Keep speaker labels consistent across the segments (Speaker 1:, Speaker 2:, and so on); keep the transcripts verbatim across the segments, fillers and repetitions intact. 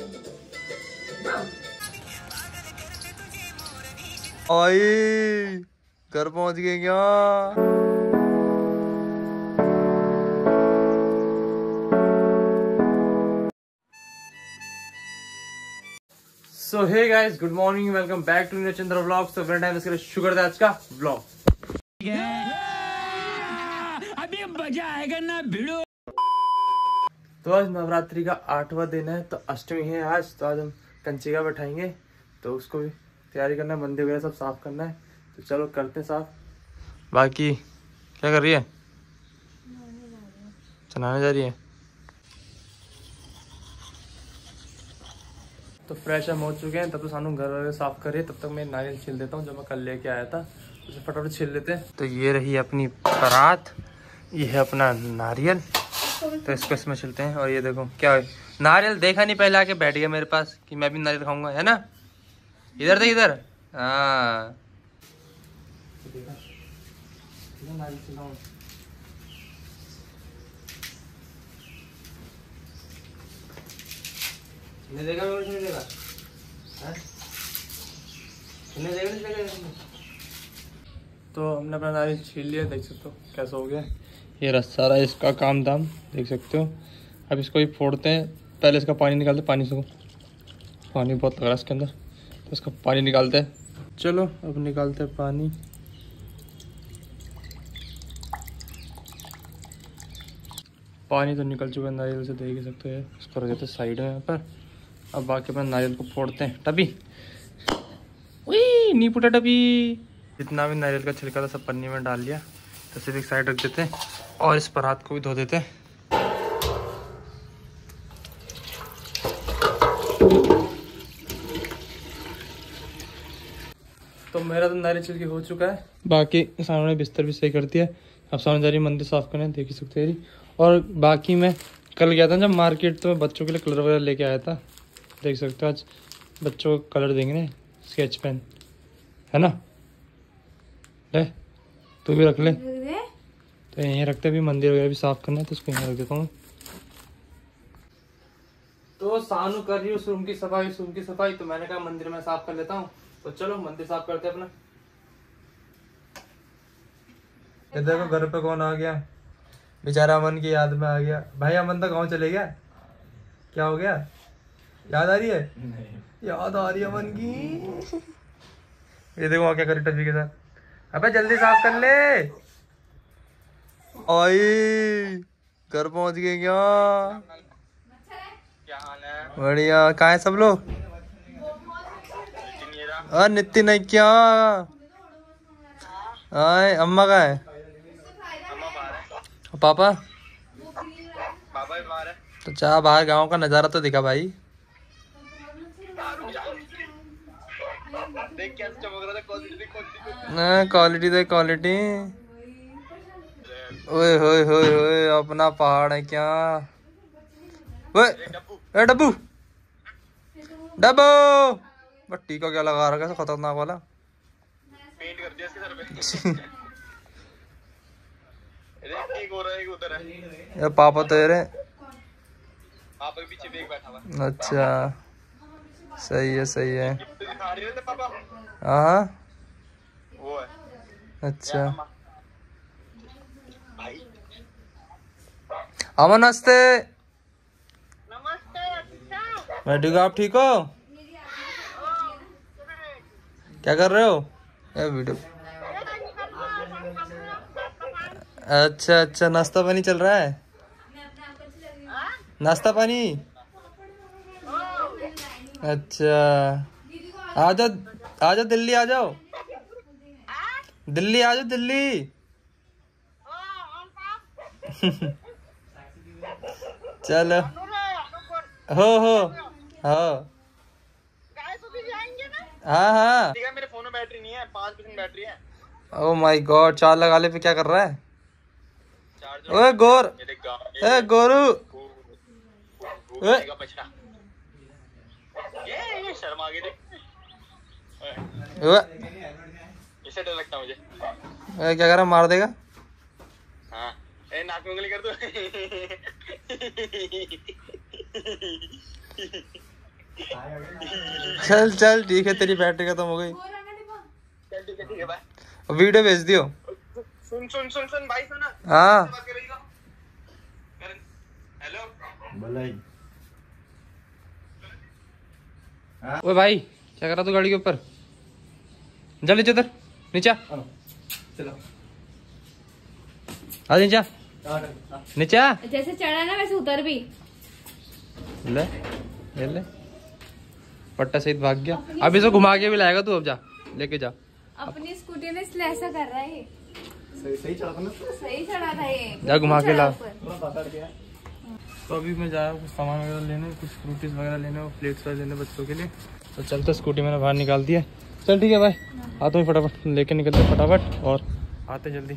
Speaker 1: ओए घर पहुंच गए क्या? So hey guys, good morning, welcome back to Chandra vlogs. तो फ्रेंड टाइम इसके लिए शुगर था आज का व्लॉग। अभी मजा आएगा ना भिड़ो। तो आज नवरात्रि का आठवां दिन है, तो अष्टमी है आज। तो आज हम कंचिका बैठाएंगे, तो उसको भी तैयारी करना है, मंदिर वगैरह सब साफ करना है। तो चलो करते हैं साफ। बाकी क्या कर रही है? चलाने जा रही है। तो फ्रेश हम हो चुके हैं, तब तो सानू घर वगैरह साफ करिए। तब तक मैं नारियल छील देता हूँ जो मैं कल लेके आया था, उसे फटाफट छील लेते हैं। तो ये रही अपनी परात, ये है अपना नारियल। तो इसको इसमें छिलते हैं। और ये देखो क्या है, नारियल देखा नहीं, पहले आके बैठ गया मेरे पास कि मैं भी नारियल खाऊंगा, है ना? इधर देख, इधर। हाँ नहीं देगा, नहीं देगा, नहीं देगा, नहीं देगा। तो हमने अपना नारियल छील लिया, देख सकते हो कैसा हो गया। ये रस सारा इसका काम दाम देख सकते हो। अब इसको ही फोड़ते हैं। पहले इसका पानी निकालते हैं, पानी से पानी बहुत लग रहा है इसके अंदर, तो इसका पानी निकालते हैं। चलो अब निकालते हैं पानी। पानी तो निकल चुका है नारियल से, देख सकते हो। इसको रख देते साइड में यहाँ पर। अब बाकी अपने नारियल को फोड़ते हैं। टबी वही नी पुटा टबी। जितना भी नारियल का छिलका था सब पन्नी में डाल लिया, तो सिर्फ एक साइड रख देते हैं और इस परात को भी धो देते हैं। तो मेरा तो नारियल छिलकी हो चुका है। बाकी सामने ने बिस्तर भी सही कर दिया। अब सामने जा रही मंदिर साफ करने, देख ही सकते हैं। और बाकी मैं कल गया था जब मार्केट, तो मैं बच्चों के लिए कलर वगैरह लेके आया था। देख सकते हो आज बच्चों को कलर देंगे, स्केच पेन, है ना? ले तू भी रख ले। तो यहीं रखते, भी मंदिर वगैरह भी साफ करना है, तो इसको यहीं रख देता हूँ। तो सानू कर रही है उस रूम की सफाई, उस रूम की सफाई। तो मैंने कहा मंदिर में साफ कर लेता हूँ। तो चलो मंदिर साफ करते हैं अपना। ये देखो घर पे कौन आ गया, बेचारा अमन की याद में आ गया। भाई अमन तो गाँव चले गया, क्या हो गया? याद आ रही है? नहीं। याद आ रही है अमन की। ये देखो वहाँ क्या करे टफी के साथ। अबे जल्दी साफ कर ले। ओए घर पहुंच गए क्या? क्या हाल है? बढ़िया। कहाँ है सब लोग? अरे नितिन है क्या? आए अम्मा कहाँ है? पापा? पापा भी बाहर है। तो चाह बाहर गांव का नजारा तो दिखा भाई। देख क्या चमक रहा था, क्वालिटी क्वालिटी तो क्वालिटी। ओए होए होए होए, अपना पहाड़ है क्या? ओए ए डब्बू, डब्बू बट्टी का क्या लगा रखा है खतरनाक वाला? पेंट कर दिया इसके सर पे। एक हो रहा है, एक उधर है। ये पापा तो ये पापा के पीछे बैग बैठा हुआ। अच्छा सही है, सही है। पापा हाँ वो है। अच्छा अमन नमस्ते। नमस्ते। मैं ठीक, आप ठीक हो? क्या कर रहे हो? ये वीडियो। अच्छा अच्छा, नाश्ता पानी चल रहा है? नाश्ता पानी? अच्छा आ जाओ, आ जाओ दिल्ली, आ जाओ दिल्ली, आ जाओ दिल्ली। चलो हो हो हो हाँ हाँ। मेरे फोन में बैटरी नहीं है, पाँच परसेंट बैटरी है। ओह माय गॉड, चार्ज लगा ले पे क्या कर रहा है? ओए गोर, ए गोरू, ये शर्म आ गई देख। इससे डर लगता मुझे। ए, क्या कर रहा, मार देगा? हाँ ए नाक में उंगली कर दो। चल चल ठीक है, तेरी बैटरी खत्म हो गई।
Speaker 2: चल ठीक है ठीक है बाय।
Speaker 1: वीडियो भेज दियो।
Speaker 2: सुन सुन सुन सुन भाई सुना।
Speaker 1: हाँ
Speaker 2: हेलो
Speaker 3: भलाई।
Speaker 1: ओ भाई क्या कर रहा तू गाड़ी के ऊपर? जा नीचे उतर, नीचे
Speaker 3: चलो
Speaker 1: आ नीचे नीचे आ।
Speaker 4: जैसे चढ़ा ना वैसे उतर भी।
Speaker 1: ले ये ले पट्टा सहित भाग गया। अभी तो घुमा के भी लाएगा तू, अब जा लेके जा।
Speaker 4: अपनी स्कूटी में इसलिए ऐसा कर रहा है।
Speaker 3: सही सही चला था ना?
Speaker 4: सही चढ़ा था ये।
Speaker 1: जा घुमा के ला।
Speaker 3: थोड़ा पकड़ के।
Speaker 1: तो अभी मैं जा रहा हूँ कुछ सामान वगैरह लेने, कुछ फ्रूटीज वगैरह लेने और प्लेट्स वगैरह लेने बच्चों के लिए। तो चलते, स्कूटी मैंने बाहर निकाल दिया। चल ठीक है भाई, आता हूँ फटाफट लेके निकलते फटाफट और आते जल्दी।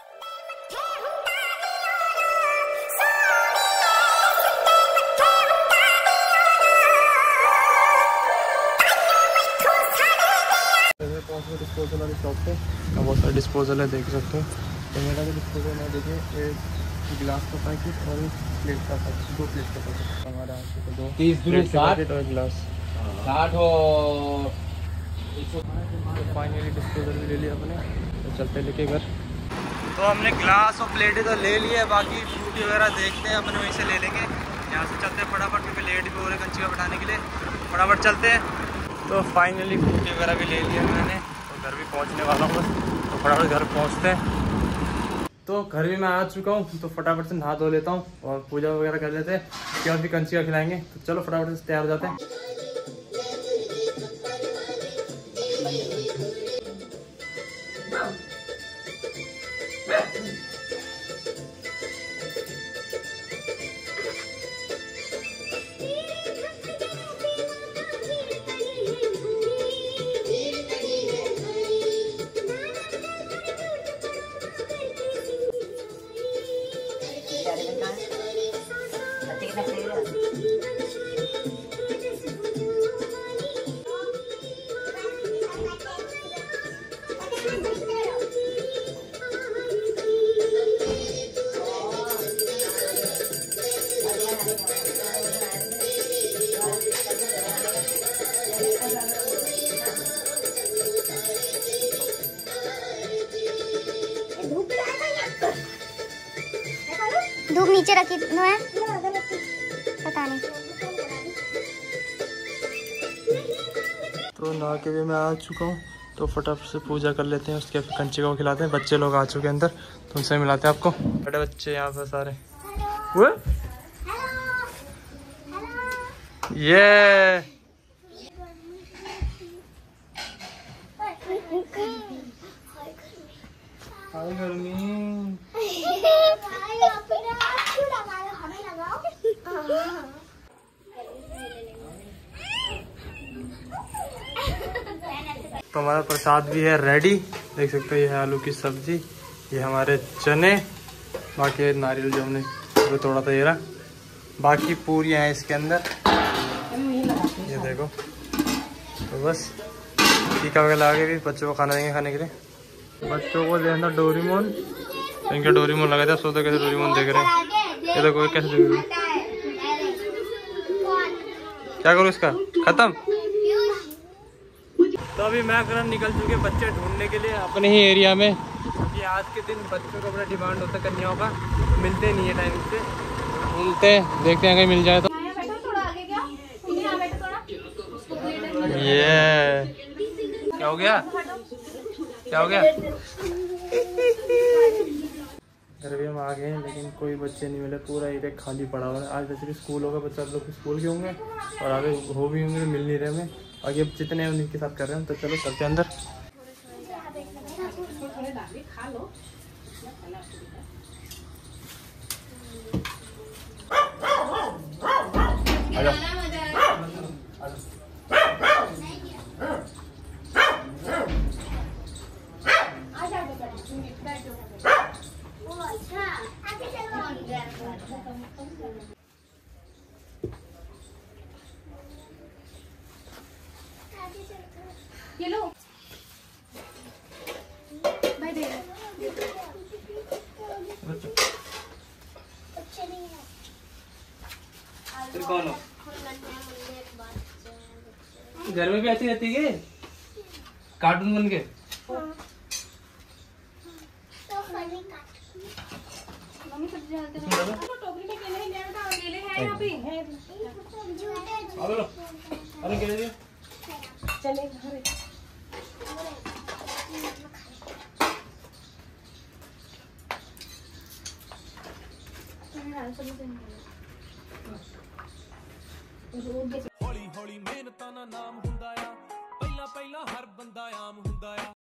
Speaker 1: डिस्पोजल वाली शॉप पे बहुत सारे डिस्पोजल है, देख सकते हो। तो मेरा जो डिस्पोजल है देखिए, एक गिलास का पैकेट और एक प्लेट का पैकेट, दो प्लेट का पैकेट हमारे यहाँ पे, दो
Speaker 3: तीस
Speaker 1: प्लेट का पैकेट और गिलास।
Speaker 3: साठ और
Speaker 1: फाइनली डिस्पोजल भी ले लिया अपने, तो चलते लेके घर। तो हमने गिलास और प्लेटें तो ले लिए, बाकी फ्रूटी वगैरह देखते हैं अपने वहीं से ले लेंगे। यहाँ से चलते हैं फटाफट, क्योंकि लेट भी हो रहे कंची का बैठाने के लिए, फटाफट चलते हैं। तो फाइनली फ्रूटी वगैरह भी ले लिया मैंने, तो घर भी पहुँचने वाला हूँ बस, तो फटाफट घर पहुँचते हैं। तो घर भी मैं आ चुका हूँ, तो फटाफट से नहा धो लेता हूँ और पूजा वगैरह कर लेते हैं, क्या फिर कंची का खिलाएंगे। तो चलो फटाफट से तैयार हो जाते हैं।
Speaker 5: धूप नीचे रखी नो है, पता नहीं।
Speaker 1: तो नहा के भी मैं आ चुका हूँ, तो फटाफट से पूजा कर लेते हैं, उसके बाद कंची को खिलाते हैं। बच्चे लोग आ चुके हैं अंदर, तो उनसे मिलाते हैं आपको। बड़े बच्चे यहाँ पे सारे। वो ये हाय गर्मी। तो हमारा प्रसाद भी है रेडी, देख सकते हो। ये है आलू की सब्जी, ये हमारे चने, बाकी नारियल जो हमने वो तोड़ा था ये रहा, बाकी पूरियाँ हैं इसके अंदर, ये देखो। तो बस टीका वगैरह लगा के भी बच्चों को खाना देंगे खाने के लिए। बच्चों को देना डोरीमोन, इनका डोरीमोन लगा था, सोचो कैसे डोरीमोन देख रहे हैं। ये देखो कैसे देख रहे हैं। क्या करूँ इसका, खत्म। तो अभी मैं करण निकल चुके बच्चे ढूंढने के लिए अपने ही एरिया में, क्योंकि आज के दिन बच्चों का बड़ा डिमांड होता है कन्याओं का, मिलते नहीं है टाइम से, मिलते देखते हैं कहीं मिल जाए तो। ये क्या हो गया, क्या हो गया? घर भी हम आ गए हैं, लेकिन कोई बच्चे नहीं मिले, पूरा एरिया खाली पड़ा हुआ है। आज वैसे भी स्कूल होगा, बच्चा लोग स्कूल के होंगे और आगे हो भी होंगे, मिल नहीं रहे हमें। और ये जितने हैं उन्हीं के साथ कर रहे हैं। तो चलो चलते अंदर।
Speaker 4: ये लो भाई, दे
Speaker 3: फिर कौन हो?
Speaker 1: घर में भी ऐसी रहती है कार्टून बन के।
Speaker 4: मम्मी सब्जी डालते हैं टोकरी में केले ले बेटा केले हैं यहाँ पे
Speaker 1: अरे अरे क्या है
Speaker 4: चले घर
Speaker 6: ਹੌਲੀ ਹੌਲੀ ਮਿਹਨਤਾਂ ਦਾ ਨਾਮ ਹੁੰਦਾ ਆ ਪਹਿਲਾਂ ਪਹਿਲਾਂ ਹਰ ਬੰਦਾ ਆਮ ਹੁੰਦਾ ਆ